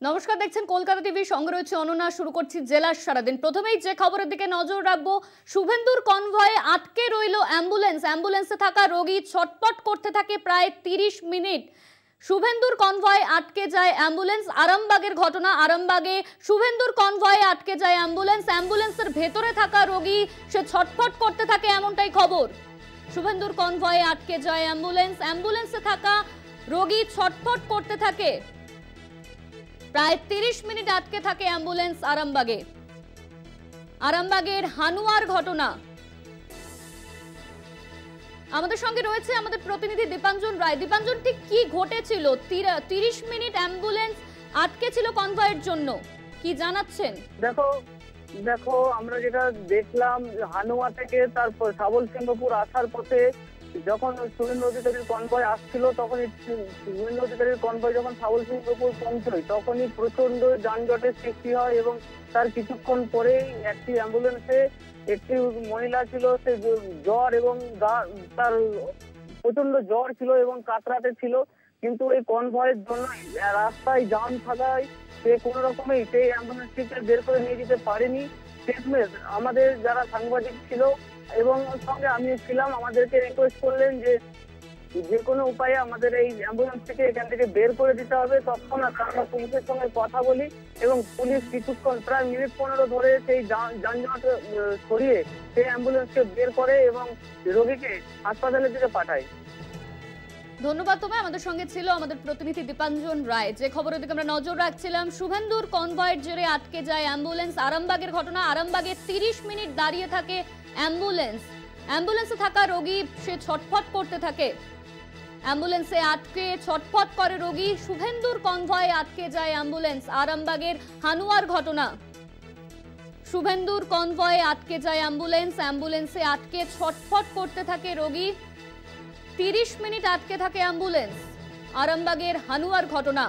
নমস্কার, দেখছেন কলকাতা টিভি, সঙ্গে রয়েছে অনন্যা। শুরু করছি জেলার সারাদিন। প্রথমেই যে খবরের দিকে নজর রাখবো, শুভেন্দুর কনভয়ে আটকে রইল অ্যাম্বুলেন্সে থাকা রোগী ছটপট করতে থাকে প্রায় 30 মিনিট। শুভেন্দুর কনভয়ে আটকে যায় অ্যাম্বুলেন্স। আরামবাগের ঘটনা। আরামবাগে শুভেন্দুর কনভয়ে আটকে যায় অ্যাম্বুলেন্সের ভেতরে থাকা রোগী সে ছটফট করতে থাকে, এমনটাই খবর। শুভেন্দুর কনভয়ে আটকে যায় অ্যাম্বুলেন্সে থাকা রোগী ছটফট করতে থাকে প্রায় 30 মিনিট আটকে থাকে অ্যাম্বুলেন্স আরামবাগের হানুয়ার ঘটনা। আমাদের সঙ্গে রয়েছে আমাদের প্রতিনিধি দীপাঞ্জন রায়। দীপাঞ্জন, ঠিক কি ঘটেছিল? 30 মিনিট অ্যাম্বুলেন্স আটকে ছিল কনভয়ের জন্য, কি জানাচ্ছেন? দেখো আমরা যেটা দেখলাম, হানুয়া থেকে তারপর সাবল সিংহপুর আসার পথে যখন শুভেন্দু অধিকারীর কনভয় আসছিল, তখনই শুভেন্দু অধিকারীর কনভয় যখন সাবল সিংহপুর পৌঁছয় তখনই প্রচন্ড যানজটের সৃষ্টি হয় এবং তার কিছুক্ষণ পরেই একটি অ্যাম্বুলেন্সে একটি মহিলা ছিল, সে জ্বর এবং তার প্রচন্ড জ্বর ছিল এবং কাতরাতে ছিল, কিন্তু এই কনভয়ের জন্য রাস্তায় জাম থাকায় সে কোনো রকমেই সেই অ্যাম্বুলেন্সটিকে বের করে নিয়ে যেতে পারেনি। শেষমেশ আমাদের যারা সাংবাদিক ছিল এবং সঙ্গে আমি ছিলাম, আমাদেরকে রিকোয়েস্ট করলেন যে কোনো উপায়ে আমাদের এই অ্যাম্বুলেন্সটিকে এখান থেকে বের করে দিতে হবে। তৎক্ষণাৎ আমরা পুলিশের সঙ্গে কথা বলি এবং পুলিশ কিছুক্ষণ প্রায় মিনিট 15 ধরে সেই যানজট সরিয়ে সেই অ্যাম্বুলেন্সকে বের করে এবং রোগীকে হাসপাতালের দিকে পাঠায়। ধন্যবাদ তোমায়। আমাদের সঙ্গে ছিল আমাদের প্রতিনিধি দীপাঞ্জন রায়। যে খবরের দিকে আমরা নজর রাখছিলাম, শুভেন্দুর কনভয়ের জেরে আটকে যায় অ্যাম্বুলেন্স। আরামবাগের ঘটনা। আরামবাগে 30 মিনিট দাঁড়িয়ে থাকে অ্যাম্বুলেন্সে থাকা রোগী সে ছটফট করতে থাকে। অ্যাম্বুলেন্সে আটকে ছটফট করে রোগী। শুভেন্দুর কনভয়ে আটকে যায় অ্যাম্বুলেন্স। আরামবাগের হানুয়ার ঘটনা। শুভেন্দুর কনভয়ে আটকে যায় অ্যাম্বুলেন্সে আটকে ছটফট করতে থাকে রোগী। 30 মিনিট আটকে থাকে অ্যাম্বুলেন্স। আরামবাগের হানুয়ার ঘটনা।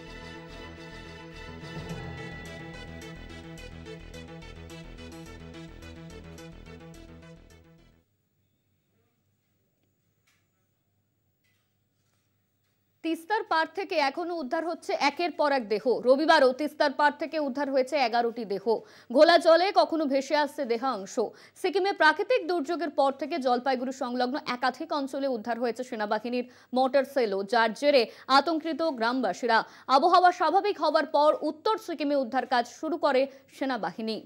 তিস্তার পাড় থেকে এখনো উদ্ধার হচ্ছে একের পর এক দেহ। রবিবারও তিস্তার পাড় থেকে উদ্ধার হয়েছে 11টি দেহ। ঘোলা জলে কখনো ভেসে আসছে দেহাংশ। সিকিমে প্রাকৃতিক দুর্যোগের পর থেকে জলপাইগুড়ি সংলগ্ন একাধিক অঞ্চলে উদ্ধার হয়েছে সেনাবাহিনীর মোটর সেলও, যার জেরে আতঙ্কিত গ্রামবাসীরা। আবহাওয়া স্বাভাবিক হওয়ার পর উত্তর সিকিমে উদ্ধার কাজ শুরু করে সেনাবাহিনী।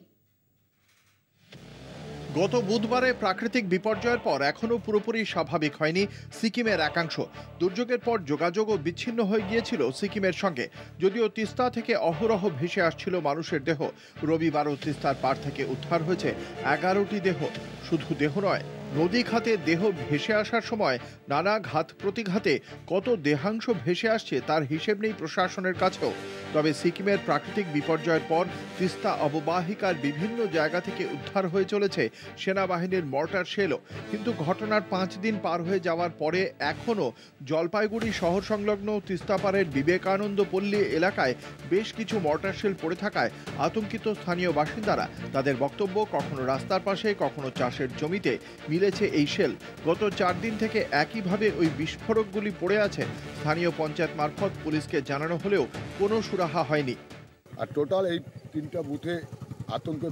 গত বুধবারে প্রাকৃতিক বিপর্যয়ের পর এখনও পুরোপুরি স্বাভাবিক হয়নি সিকিমের একাংশ। দুর্যোগের পর যোগাযোগও বিচ্ছিন্ন হয়ে গিয়েছিল সিকিমের সঙ্গে। যদিও তিস্তা থেকে অহরহ ভেসে আসছিল মানুষের দেহ, রবিবারও তিস্তার পাড় থেকে উদ্ধার হয়েছে 11টি দেহ। শুধু দেহ নয়, নদী খাতে দেহ ভেসে আসার সময় নানা ঘাত প্রতিঘাতে কত দেহাংশ ভেসে আসছে তার হিসেব নেই প্রশাসনের কাছেও। তবে সিকিমের প্রাকৃতিক বিপর্যয়ের পর তিস্তা অববাহিকার বিভিন্ন জায়গা থেকে উদ্ধার হয়ে চলেছে সেনাবাহিনীর মর্টার শেলও। কিন্তু ঘটনার 5 দিন পার হয়ে যাওয়ার পরে এখনও জলপাইগুড়ি শহর সংলগ্ন তিস্তাপাড়ের বিবেকানন্দ পল্লী এলাকায় বেশ কিছু মর্টার শেল পড়ে থাকায় আতঙ্কিত স্থানীয় বাসিন্দারা। তাদের বক্তব্য, কখনো রাস্তার পাশে কখনো চাষের জমিতে মিলেছে এই শেল। গত 4 দিন থেকে একইভাবে ওই বিস্ফোরকগুলি পড়ে আছে। স্থানীয় পঞ্চায়েত মারফত পুলিশকে জানানো হলেও কোনো সুরাহা হয়নি। আর টোটাল এই 3টা বুথে আতঙ্কের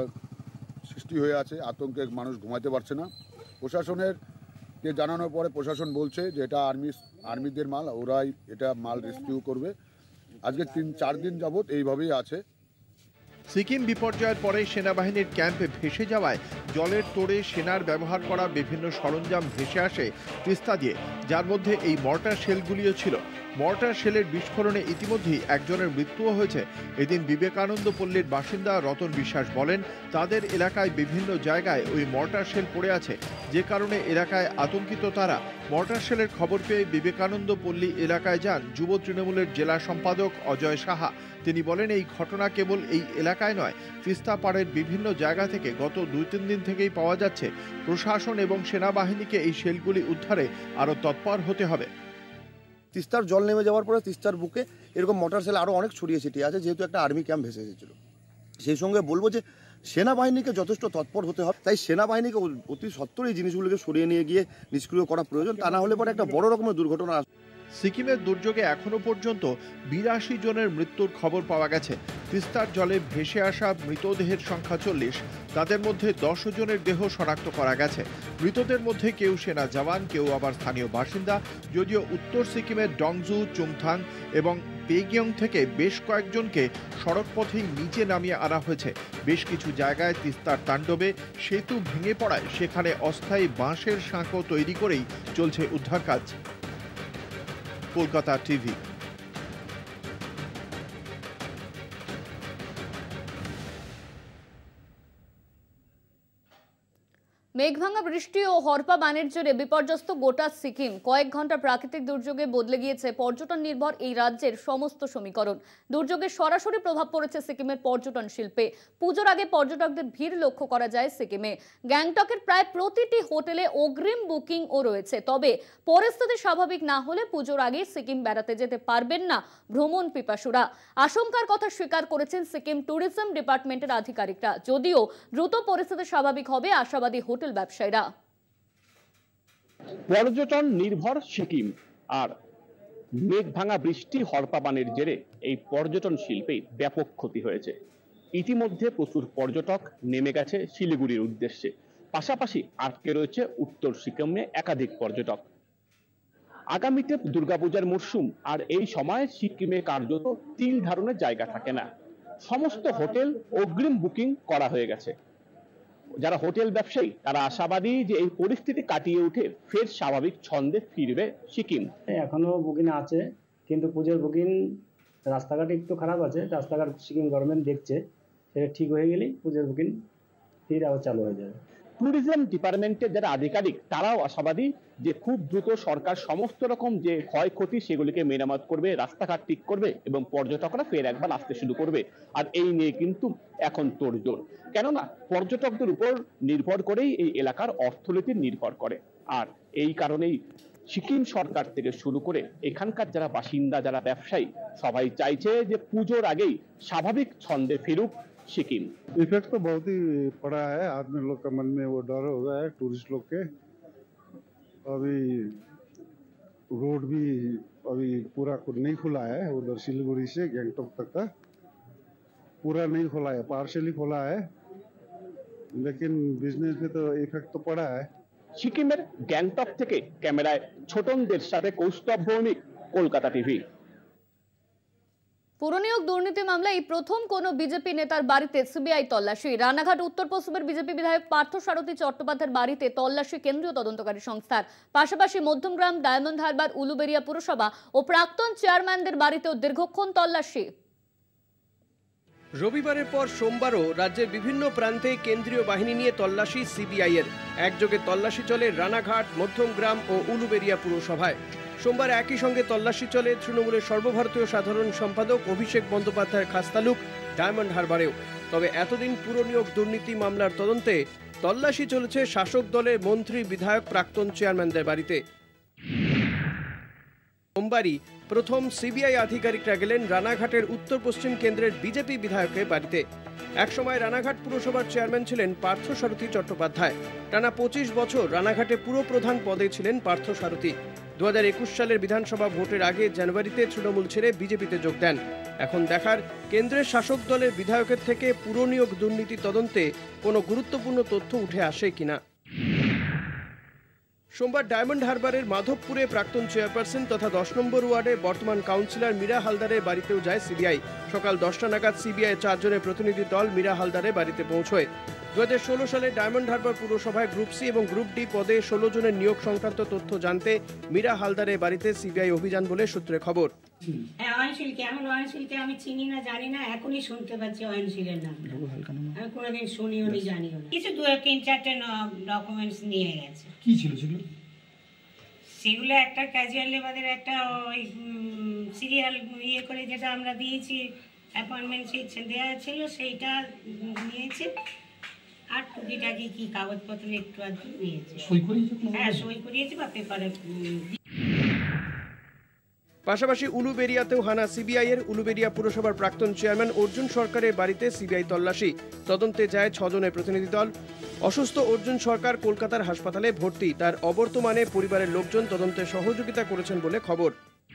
সৃষ্টি হয়ে আছে। আতঙ্কে মানুষ ঘুমাতে পারছে না। প্রশাসনের কে জানানোর পরে প্রশাসন বলছে যে এটা আর্মিদের মাল, ওরাই এটা মাল রেস্কিউ করবে। আজকে 3-4 দিন যাবৎ এইভাবেই আছে। সিকিম বিপর্যয়ের পরে সেনাবাহিনীর ক্যাম্পে ভেসে যাওয়ায় জলের তোড়ে সেনার ব্যবহার করা বিভিন্ন সরঞ্জাম ভেসে আসে তিস্তা দিয়ে, যার মধ্যে এই মর্টার শেলগুলিও ছিল। মর্টার শেলের বিস্ফোরণে ইতিমধ্যেই একজনের মৃত্যুও হয়েছে। এদিন বিবেকানন্দ পল্লীর বাসিন্দা রতন বিশ্বাস বলেন, তাদের এলাকায় বিভিন্ন জায়গায় ওই মর্টার শেল পড়ে আছে, যে কারণে এলাকায় আতঙ্কিত তারা। মর্টার শেলের খবর পেয়ে বিবেকানন্দ পল্লী এলাকায় যান যুব তৃণমূলের জেলা সম্পাদক অজয় সাহা। তিনি বলেন, এই ঘটনা কেবল এই এলাকায় নয়, তিস্তা পাড়ের বিভিন্ন জায়গা থেকে গত 2-3 দিন থেকেই পাওয়া যাচ্ছে। প্রশাসন এবং সেনাবাহিনীকে এই শেলগুলি উদ্ধারে আরও তৎপর হতে হবে। তিস্তার জল নেমে যাওয়ার পরে তিস্তার বুকে এরকম মোটর সেল আরও অনেক ছড়িয়ে ছিটিয়ে আছে, যেহেতু একটা আর্মি ক্যাম্প ভেসে এসেছিল। সেই সঙ্গে বলবো যে সেনাবাহিনীকে যথেষ্ট তৎপর হতে হবে। তাই সেনাবাহিনীকে অতি সত্বর এই জিনিসগুলোকে সরিয়ে নিয়ে গিয়ে নিষ্ক্রিয় করা প্রয়োজন। তা না হলে পরে একটা বড় রকমের দুর্ঘটনা। সিকিমের দুর্যোগে এখনো পর্যন্ত 82 জনের মৃত্যুর খবর পাওয়া গেছে। তিস্তার জলে ভেসে আসা মৃতদেহের সংখ্যা 40, তাদের মধ্যে 10 জনের দেহ শনাক্ত করা গেছে। মৃতদের মধ্যে কেউ সেনা জওয়ান, কেউ আবার স্থানীয় বাসিন্দা। যদিও উত্তর সিকিমের ডংজু, চুমথাং এবং পেগিয়ং থেকে বেশ কয়েকজনকে সড়কপথেই নিচে নামিয়ে আনা হয়েছে। বেশ কিছু জায়গায় তিস্তার তাণ্ডবে সেতু ভেঙে পড়ায় সেখানে অস্থায়ী বাঁশের সাঁকো তৈরি করেই চলছে উদ্ধার কাজ। কলকাতা টিভি। মেঘভাঙা বৃষ্টি ও হরপা বানের জেরে বিপর্যস্ত গোটা সিকিম। কয়েক ঘন্টা প্রাকৃতিক দুর্যোগে বদলে গিয়েছে পর্যটন নির্ভর এই রাজ্যের সমস্ত সমীকরণ। দুর্যোগের সরাসরি প্রভাব পড়েছে সিকিমের পর্যটন শিল্পে। পুজোর আগে পর্যটকদের ভিড় লক্ষ্য করা যায় সিকিমে। গ্যাংটকের প্রায় প্রতিটি হোটেলে অগ্রিম বুকিংও রয়েছে। তবে পরিস্থিতি স্বাভাবিক না হলে পুজোর আগে সিকিম বেড়াতে যেতে পারবেন না ভ্রমণ পিপাসুরা। আশঙ্কার কথা স্বীকার করেছেন সিকিম ট্যুরিজম ডিপার্টমেন্টের আধিকারিকরা। যদিও দ্রুত পরিস্থিতি স্বাভাবিক হবে আশাবাদী হোটেল ব্যবসায়ীরা। পর্যটন নির্ভর সিকিম আর মেঘভাঙা বৃষ্টি হরপা বানের জেরে এই পর্যটন শিল্পে ব্যাপক ক্ষতি হয়েছে। ইতিমধ্যে প্রচুর পর্যটক নেমে গেছে শিলিগুড়ির উদ্দেশ্যে। পাশাপাশি আটকে রয়েছে উত্তর সিকিমে একাধিক পর্যটক। আগামীতে দুর্গাপূজার মরশুম, আর এই সময় সিকিমে কার্যত তিল ধারণের জায়গা থাকে না। সমস্ত হোটেল অগ্রিম বুকিং করা হয়ে গেছে। যারা হোটেল ব্যবসায়ী তারা আশাবাদী যে এই পরিস্থিতি কাটিয়ে উঠে ফের স্বাভাবিক ছন্দে ফিরবে সিকিম। এখনো বুকিং আছে, কিন্তু পুজোর বুকিং রাস্তাঘাট একটু খারাপ আছে। রাস্তাঘাট সিকিম গভর্নমেন্ট দেখছে, সেটা ঠিক হয়ে গেলেই পুজোর বুকিং ফির আবার চালু হয়ে যাবে। ট্যুরিজম ডিপার্টমেন্টের যারা আধিকারিক তারাও আশাবাদী যে খুব দ্রুত সরকার সমস্ত রকম যে ক্ষয়ক্ষতি সেগুলিকে মেরামত করবে, রাস্তাঘাট ঠিক করবে এবং পর্যটকরা ফের একবার আসতে শুরু করবে। আর এই নিয়ে কিন্তু এখন তোড়জোড়, কেননা পর্যটকদের উপর নির্ভর করেই এই এলাকার অর্থনীতি নির্ভর করে। আর এই কারণেই সিকিম সরকার থেকে শুরু করে এখানকার যারা বাসিন্দা, যারা ব্যবসায়ী, সবাই চাইছে যে পুজোর আগেই স্বাভাবিক ছন্দে ফিরুক सिक्किम। इफेक्ट तो बहुत ही पड़ा है, आदमी लोग का मन में वो डर हो गया है, टूरिस्ट लोग के। अभी रोड भी अभी पूरा नहीं खुला है, उधर सिलीगुड़ी से गैंगटॉक तक का पूरा नहीं खुला है, पार्शियली खुला है, लेकिन बिजनेस में तो इफेक्ट तो पड़ा है। सिक्किमेर गैंगटक থেকে ক্যামেরায় ছোটনদের সাথে কৌস্তভ ভৌমিক, কলকাতা টিভি। পুরনিয়োগ দুর্নীতি মামলায় প্রথম কোন বিজেপি নেতার বাড়িতে সিবিআই তল্লাশি। রানাঘাট উত্তর পশ্চিমের বিজেপি বিধায়ক পার্থসারথী চট্টোপাধ্যায়ের বাড়িতে তল্লাশি কেন্দ্রীয় তদন্তকারী সংস্থার। পাশাপাশি মধ্যমগ্রাম, ডায়মন্ড হারবার, উলুবেড়িয়া পুরসভা ও প্রাক্তন চেয়ারম্যানদের বাড়িতেও দীর্ঘক্ষণ তল্লাশি। রবিবারের পর সোমবারও রাজ্যের বিভিন্ন প্রান্তে কেন্দ্রীয় বাহিনী নিয়ে তল্লাশি সিবিআইয়ের। একযোগে তল্লাশি চলে রানাঘাট, মধ্যমগ্রাম ও উলুবেড়িয়া পুরসভায়। সোমবার একই সঙ্গে তল্লাশি চলে তৃণমূলের সর্বভারতীয় সাধারণ সম্পাদক অভিষেক বন্দ্যোপাধ্যায়ের খাসতালুক ডায়মন্ড হারবারেও। তবে এতদিন পুরনিয়োগ দুর্নীতি মামলার তদন্তে তল্লাশি চলেছে শাসক দলের মন্ত্রী, বিধায়ক, প্রাক্তন চেয়ারম্যানদের বাড়িতে। সোমবারই প্রথম সিবিআই আধিকারিকরা গেলেন রানাঘাটের উত্তর পশ্চিম কেন্দ্রের বিজেপি বিধায়কের বাড়িতে। একসময় রানাঘাট পুরসভার চেয়ারম্যান ছিলেন পার্থসারথী চট্টোপাধ্যায়। টানা 25 বছর রানাঘাটে পুরপ্রধান পদে ছিলেন পার্থসারথী। 2021 সালের বিধানসভা ভোটের আগে জানুয়ারিতে তৃণমূল ছেড়ে বিজেপিতে যোগ দেন। এখন দেখার কেন্দ্রের শাসক দলের বিধায়কের থেকে পুরনিয়োগ দুর্নীতি তদন্তে কোনো গুরুত্বপূর্ণ তথ্য উঠে আসে কিনা। সোমবার ডায়মন্ড হারবারের মাধবপুরে প্রাক্তন চেয়ারপারসন তথা 10 নম্বর ওয়ার্ডে বর্তমান কাউন্সিলর মীরা হালদারের বাড়িতেও যায় সিবিআই। সকাল 10টা নাগাদ সিবিআই 4 জনের প্রতিনিধি দল মীরা হালদারের বাড়িতে পৌঁছয়। 2016 সালে ডায়মন্ড হারবার পুরসভায় গ্রুপ সি এবং গ্রুপ ডি পদে 16 জনের নিয়োগ সংক্রান্ত তথ্য জানতে মীরা হালদারের বাড়িতে সিবিআই অভিযান বলে সূত্রে খবর। আমি চিনি না, জানি না, এখনই শুনতে পাচ্ছি অয়নশীলের নাম। আমি কোনোদিন শুনিও নি, জানিও না। কিছু 2-3-4টে ডকুমেন্টস নিয়ে গেছে। কি ছিল সেগুলো একটা ক্যাজুয়াল লেবারের একটা ওই সিরিয়াল ইয়ে করে যেটা আমরা দিয়েছি, অ্যাপয়েন্টমেন্ট দেওয়া ছিল, সেইটা নিয়েছে। আর টুকিটাকি কি কাগজপত্র একটু আধটু নিয়েছে। হ্যাঁ, সই করিয়েছে বা পেপারে। পাশাপাশি উলুবেড়িয়াতেও হানা সিবিআই এর। উলুবেড়িয়া পুরসভার প্রাক্তন চেয়ারম্যান অর্জুন সরকারের বাড়িতে সিবিআই তল্লাশি। তদন্তে যায় 6 জনের প্রতিনিধি দল। অসুস্থ অর্জুন সরকার কলকাতার হাসপাতালে ভর্তি। তার অবর্তমানে পরিবারের লোকজন তদন্তে সহযোগিতা করেছেন বলে খবর।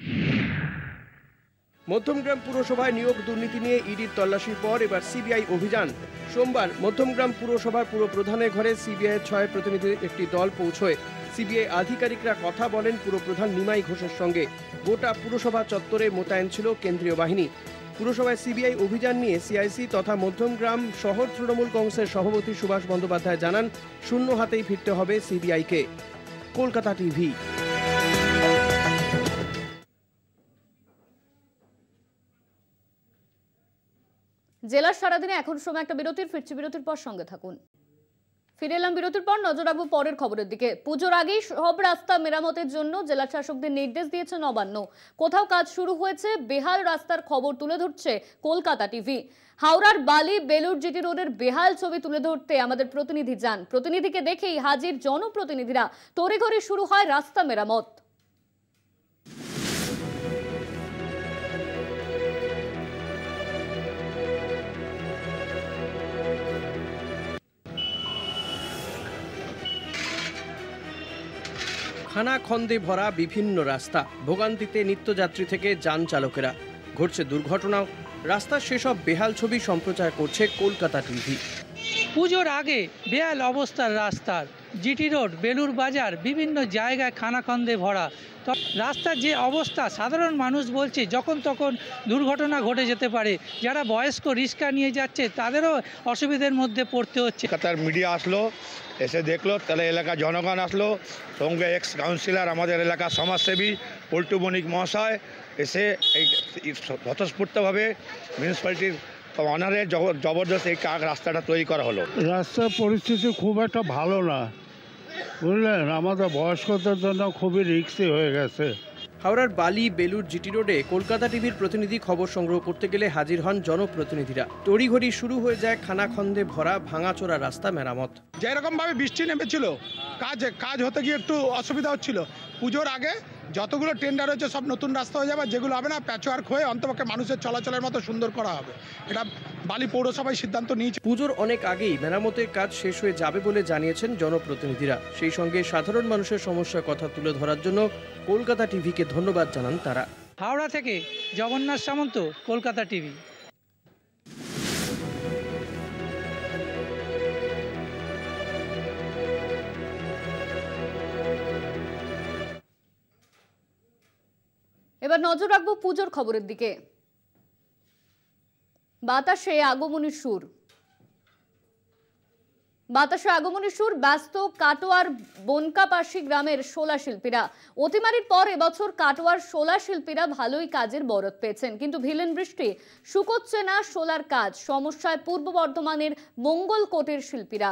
মধ্যমগ্রাম পুরসভায় নিয়োগ দুর্নীতি নিয়ে ইডির তল্লাশির পর এবার সিবিআই অভিযান। সোমবার মধ্যমগ্রাম পুরসভার পুরপ্রধানের ঘরে সিবিআইয়ের 6 প্রতিনিধির একটি দল পৌঁছয়। সিবিআই আধিকারিকরা কথা বলেন পুরপ্রধান নিমাই ঘোষের সঙ্গে। গোটা পুরসভা চত্বরে মোতায়েন ছিল কেন্দ্রীয় বাহিনী। পুরসভায় সিবিআই অভিযান নিয়ে সিআইসি তথা মধ্যমগ্রাম শহর তৃণমূল কংগ্রেসের সভাপতি সুভাষ বন্দ্যোপাধ্যায় জানান, শূন্য হাতেই ফিরতে হবে সিবিআইকে। কলকাতা টিভি। জেলার সারাদিনে এখন সময় একটা বিরতির, ফিরছি বিরতির পর সঙ্গে থাকুন। ফিরে এলাম বিরতির পর, নজর রাখবো পরের খবরের দিকে। পুজোর আগেই সব রাস্তা মেরামতের জন্য জেলা শাসকদের নির্দেশ দিয়েছে নবান্ন। কোথাও কাজ শুরু হয়েছে, বেহাল রাস্তার খবর তুলে ধরছে কলকাতা টিভি। হাওড়ার বালি বেলুর জিটি রোডের বেহাল ছবি তুলে ধরতে আমাদের প্রতিনিধি যান। প্রতিনিধিকে দেখেই হাজির জনপ্রতিনিধিরা। তড়িঘড়ি শুরু হয় রাস্তা মেরামত। খানাখন্দে ভরা বিভিন্ন রাস্তা, ভোগান্তিতে নিত্যযাত্রী থেকে যান চালকেরা। ঘটছে দুর্ঘটনাও। রাস্তার সেসব বেহাল ছবি সম্প্রচার করছে কলকাতা টিভি। পুজোর আগে বেহাল অবস্থার রাস্তার, জিটি রোড, বেলুর বাজার, বিভিন্ন জায়গায় খানাখন্দে ভরা। তো রাস্তার যে অবস্থা, সাধারণ মানুষ বলছে যখন তখন দুর্ঘটনা ঘটে যেতে পারে। যারা বয়স্ক রিক্সা নিয়ে যাচ্ছে তাদেরও অসুবিধার মধ্যে পড়তে হচ্ছে। কলকাতার মিডিয়া আসলো, এসে দেখলো, তাহলে এলাকার জনগণ আসলো, সঙ্গে এক্স কাউন্সিলর আমাদের এলাকার সমাজসেবী পল্টু বণিক মহাশয় এসে এই স্বতঃস্ফূর্তভাবে মিউনিসিপ্যালিটির অনারে জবরদস্ত এই রাস্তাটা তৈরি করা হলো। রাস্তার পরিস্থিতি খুব একটা ভালো না, বুঝলেন, আমাদের বয়স্কদের জন্য খুবই রিস্কি হয়ে গেছে। হাওড়ার বালি বেলুর জিটি রোডে কলকাতা টিভির প্রতিনিধি খবর সংগ্রহ করতে গেলে হাজির হন জনপ্রতিনিধিরা। তড়িঘড়ি শুরু হয়ে যায় খানাখন্দে ভরা ভাঙাচোরা রাস্তা মেরামত। যেরকম ভাবে বৃষ্টি নেমেছিল, কাজ হতে গিয়ে একটু অসুবিধা হচ্ছিল। পুজোর আগে যতগুলো টেন্ডার হয়েছে সব নতুন রাস্তা হয়ে যাবে, যেগুলো হবে না প্যাচওয়ার্ক হয়ে অন্তপক্ষে মানুষের চলাচলের মতো সুন্দর করা হবে। এটা বালি পৌরসভায় সিদ্ধান্ত নিয়েছে। পুজোর অনেক আগেই মেরামতের কাজ শেষ হয়ে যাবে বলে জানিয়েছেন জনপ্রতিনিধিরা। সেই সঙ্গে সাধারণ মানুষের সমস্যার কথা তুলে ধরার জন্য কলকাতা টিভিকে ধন্যবাদ জানান তারা। হাওড়া থেকে জগন্নাথ সামন্ত, কলকাতা টিভি। এবার নজর রাখবো পুজোর খবরের দিকে। বাতাসে আগমনী সুর, ব্যস্ত কাটোয়ার বনকাপাশি গ্রামের শোলা শিল্পীরা। অতিমারির পর এবছর কাটোয়ার শোলা শিল্পীরা ভালোই কাজের বরত পেয়েছেন, কিন্তু ভিলেন বৃষ্টি শুকোচ্ছে না শোলার কাজ। সমস্যায় পূর্ব বর্ধমানের মঙ্গলকোটের শিল্পীরা।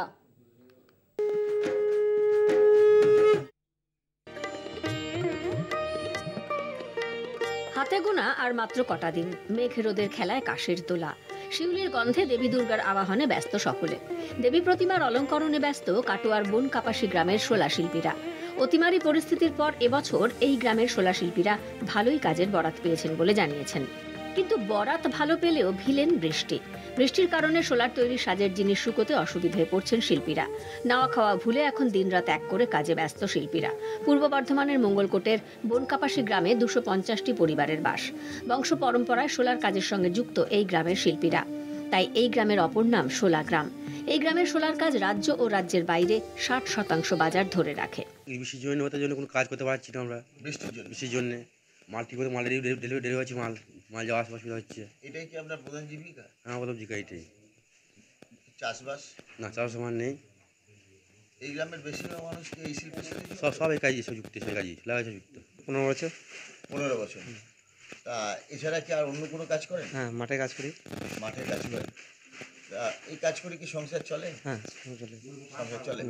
হাতে গোনা আর মাত্র কটা দিন, মেঘ রোদের খেলায় কাশের তোলা। শিউলির গন্ধে দেবী দুর্গার আবাহনে ব্যস্ত সকলে। দেবী প্রতিমার অলঙ্করণে ব্যস্ত কাটোয়ার বনকাপাশি গ্রামের শোলা শিল্পীরা। অতিমারি পরিস্থিতির পর এবছর এই গ্রামের শোলা শিল্পীরা ভালোই কাজের বরাত পেয়েছেন বলে জানিয়েছেন। কিন্তু বরাত ভালো পেলেও ভিলেন বৃষ্টি। বৃষ্টির কারণে শোলার তৈরি সাজের জিনিস শুকোতে অসুবিধায় পড়ছেন শিল্পীরা। নাওয়া খাওয়া ভুলে এখন দিনরাত এক করে কাজে ব্যস্ত শিল্পীরা। পূর্ব বর্ধমানের মঙ্গলকোটের বনকাপাশি গ্রামে 250টি পরিবারের বাস। বংশ পরম্পরায় শোলার কাজের সঙ্গে যুক্ত এই গ্রামের শিল্পীরা। তাই এই গ্রামের অপর নাম শোলা গ্রাম। এই গ্রামের শোলার কাজ রাজ্য ও রাজ্যের বাইরে 60% বাজার ধরে রাখে। বৃষ্টির জন্য কোনো কাজ করতে পারছি না আমরা। বৃষ্টির জন্য মাল ঠিক করে ডেলিভারি হচ্ছে, মাল যাওয়া আসা অসুবিধা হচ্ছে। এটাই কি আপনার প্রধান জীবিকা? হ্যাঁ, প্রধান জীবিকা এটাই। চাষবাস? না, চাষ আমার নেই। এই গ্রামের বেশিরভাগ মানুষ কি এই শিল্পের সাথে সব এই কাজে যুক্ত, সেই কাজে লাগাচ্ছে যুক্ত। 15 বছর। 15 বছর। তা এছাড়া কি আর অন্য কোনো কাজ করেন? হ্যাঁ, মাঠে কাজ করি। মাঠে কাজ করেন। তা এই কাজ করে কি সংসার চলে? হ্যাঁ, চলে। সংসার চলে।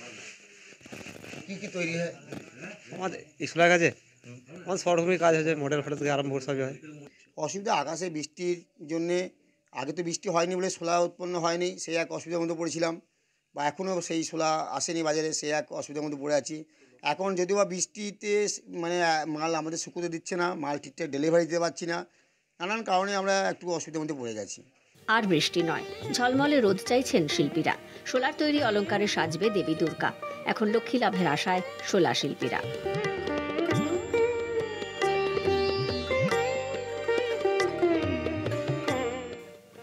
কি কি তৈরি হয় আমাদের স্কুলের কাজে? আমাদের সব রকমের কাজ হচ্ছে, মডেল ফটো থেকে আরম্ভ করে সবই হয়। অসুবিধা আকাশে বৃষ্টির জন্যে, আগে তো বৃষ্টি হয়নি বলে শোলা উৎপন্ন হয়নি, সেই এক অসুবিধার মধ্যে পড়েছিলাম, বা এখনও সেই শোলা আসেনি বাজারে, সেই এক অসুবিধার মধ্যে পড়ে আছি। এখন যদিও বা বৃষ্টিতে মানে মাল আমাদের শুকোতে দিচ্ছে না, মাল ঠিকঠাক ডেলিভারি দিতে পারছি না, নানান কারণে আমরা একটু অসুবিধার মধ্যে পড়ে গেছি। আর বৃষ্টি নয়, ঝলমলে রোদ চাইছেন শিল্পীরা। শোলার তৈরি অলঙ্কারে সাজবে দেবী দুর্গা। এখন লক্ষ্মী লাভের আশায় শোলা শিল্পীরা।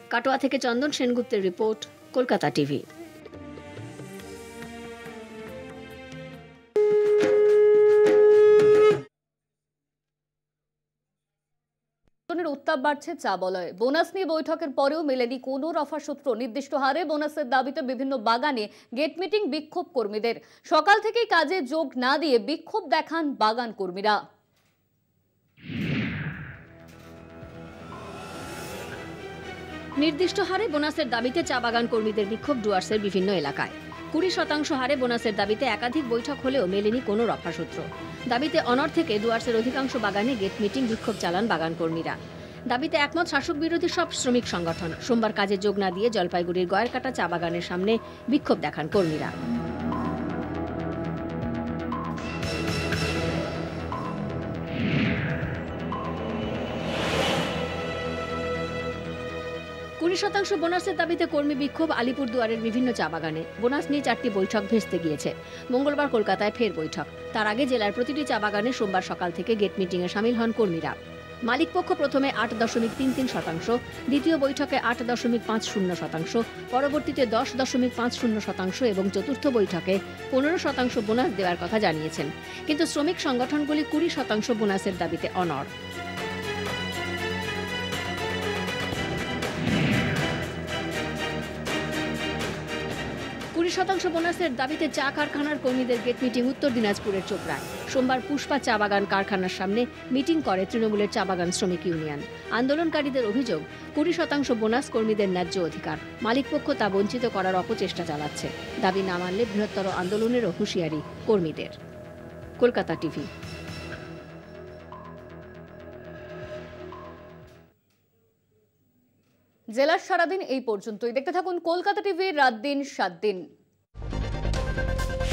কাটোয়া থেকে চন্দন সেনগুপ্তের রিপোর্ট, কলকাতা টিভি। উত্তাপ বাড়ছে চা বলয়ে। বোনাস নিয়ে বৈঠকের পরেও মেলেনি কোনো রফা সূত্র। নির্দিষ্ট হারে বোনাসের দাবিতে বিভিন্ন বাগানে গেট মিটিং বিক্ষোভ কর্মীদের। সকাল থেকেই কাজে যোগ না দিয়ে বিক্ষোভ দেখান বাগান কর্মীরা। নির্দিষ্ট হারে বোনাসের দাবিতে চা বাগান কর্মীদের বিক্ষোভ ডুয়ার্সের বিভিন্ন এলাকায়। 20% হারে বোনাসের দাবিতে একাধিক বৈঠক হলেও মেলেনি কোনো রফা সূত্র। দাবিতে অনড় থেকে ডুয়ার্সের অধিকাংশ বাগানে গেট মিটিং বিক্ষোভ চালান বাগান কর্মীরা। দাবিতে একমত শাসক বিরোধী সব শ্রমিক সংগঠন। সোমবার কাজে যোগ না দিয়ে জলপাইগুড়ির গয়েরকাটা চা বাগানের সামনে বিক্ষোভ দেখান কর্মীরা। শতাংশ বোনাসের দাবিতে কর্মী বিক্ষোভ আলিপুরদুয়ারের বিভিন্ন চা বাগানে। বোনাস নিয়ে 4টি বৈঠক ভেস্তে গিয়েছে। মঙ্গলবার কলকাতায় ফের বৈঠক। তার আগে জেলার প্রতিটি চা বাগানে সোমবার সকাল থেকে গেট মিটিংয়ে সামিল হন কর্মীরা। মালিকপক্ষ প্রথমে 8.33%, দ্বিতীয় বৈঠকে 8.50%, পরবর্তীতে 10.50% এবং চতুর্থ বৈঠকে 15% বোনাস দেওয়ার কথা জানিয়েছেন। কিন্তু শ্রমিক সংগঠনগুলি 20% বোনাসের দাবিতে অনড়। 20% বোনাসের দাবিতে চা কারখানার কর্মীদের গেট মিটিং উত্তর দিনাজপুরের চোপড়ায়। সোমবার পুষ্পা চা বাগান কারখানার সামনে মিটিং করে তৃণমূলের চা বাগান শ্রমিক ইউনিয়ন। আন্দোলনকারীদের অভিযোগ, 20% বোনাস কর্মীদের ন্যায্য অধিকার। মালিকপক্ষ তা বঞ্চিত করার অপচেষ্টা চালাচ্ছে। দাবি না মানলে বৃহত্তর আন্দোলনেরও হুঁশিয়ারি কর্মীদের। কলকাতা টিভি। জেলার সারাদিন এই পর্যন্তই। দেখতে থাকুন কলকাতা টিভির রাত দিন 7 দিন।